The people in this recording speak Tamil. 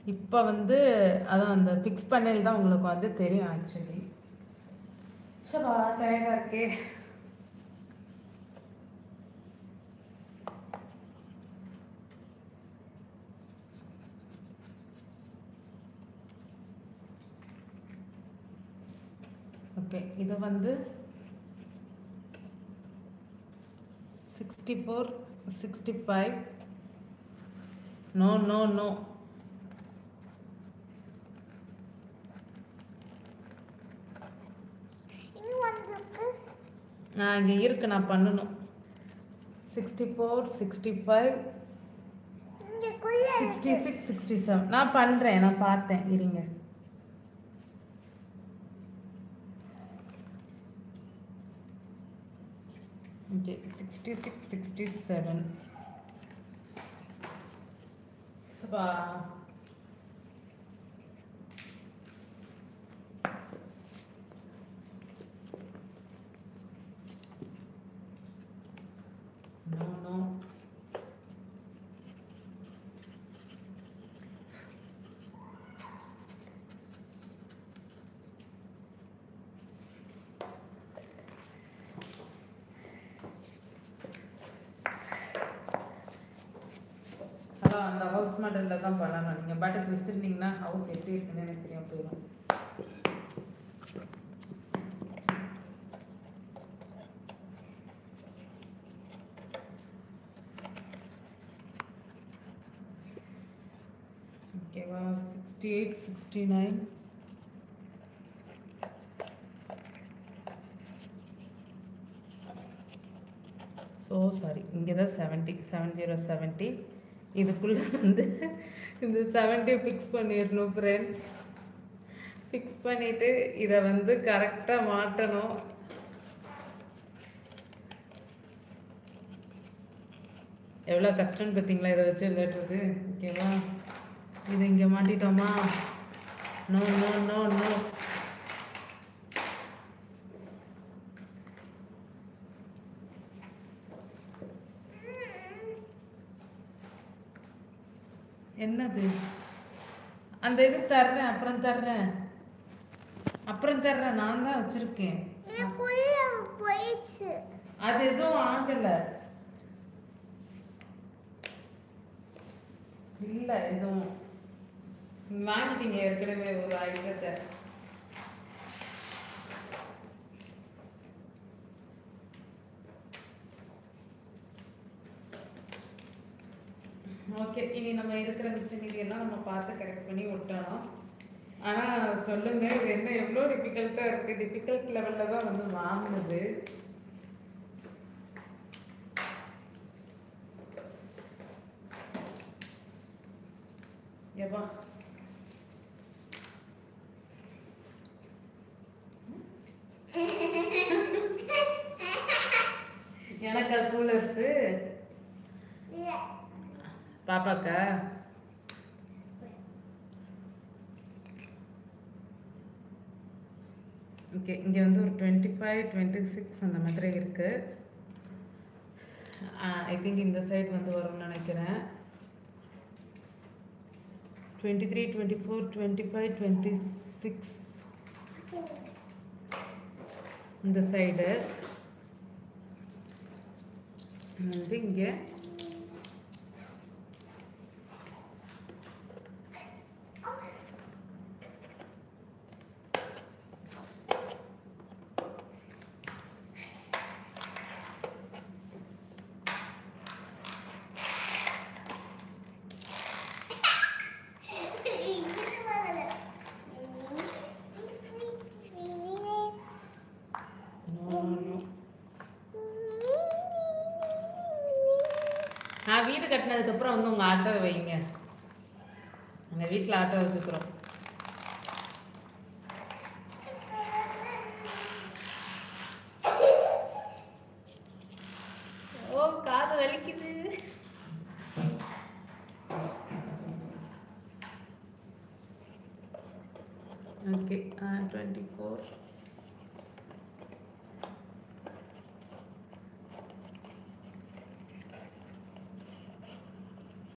இப்போ வந்து அதான் அந்த ஃபிக்ஸ் பண்ணையில் தான் உங்களுக்கு வந்து தெரியும் ஆக்சுவலி. ஷபா டயர்டாக இருக்கே. ஓகே, இது வந்து 64 65. நோ நோ நோ, நான் இங்கே இருக்கு, நான் பண்ணணும். 64 65 66 67 நான் பண்ணுறேன், நான் பார்த்தேன், இருங்க. ஓகே 66 67. சபா நோ நோ, அதான் அந்த ஹவுஸ் மாடலில் தான் பண்ணணும். நீங்கள் பாட்டுக்கு விசிறினீங்கன்னா ஹவுஸ் எப்படி இருக்குன்னு எனக்கு தெரியாம போயிடும். ஓகேவா? 68 69. ஸோ சாரி, இங்கே தான் 70 70. இதுக்குள்ளே வந்து இந்த 70 ஃபிக்ஸ் பண்ணிடணும் ஃப்ரெண்ட்ஸ். ஃபிக்ஸ் பண்ணிவிட்டு இதை வந்து கரெக்டாக மாட்டணும். எவ்வளோ கஷ்டம்னு பார்த்தீங்களா இதை வச்சு விளையாடுறது. ஓகேவா? இது இங்கே மாட்டிட்டோமா? நோ நோ நோ நோ, என்னது? அந்த இது தர்றேன், அப்புறம் தர்றேன், நான் தான் வச்சிருக்கேன். அது எதுவும் ஆகல, இல்ல எதுவும். வாங்கிட்டீங்க ஏற்கனவே ஒரு ஐட்டத்தை. ஓகே, இனி நம்ம இருக்கிற மிச்ச மீதியெல்லாம் நம்ம பார்த்து கரெக்ட் பண்ணி விட்டணும். ஆனால் சொல்லுங்க, இது என்ன எவ்வளோ டிஃபிகல்ட்டாக இருக்குது. டிஃபிகல்ட் லெவலில் தான் வந்து வாங்கினது. எவ்வா எனக்கா கூலர்ஸு? பாப்பாக்கா? ஓகே, இங்கே வந்து ஒரு 25 26 அந்த மாதிரி இருக்குது. ஐ திங்க் இந்த சைடு வந்து வரும்னு நினைக்கிறேன். 23 24 25 26 இந்த சைடு வந்து இங்கே நான் வீடு கட்டினதுக்கப்புறம் வந்து உங்கள் ஆட்டோ வைங்க. எங்கள் வீட்டில் ஆட்டோ வச்சுக்கிறோம். ஓ, காது வலிக்குது. ஓகே, 24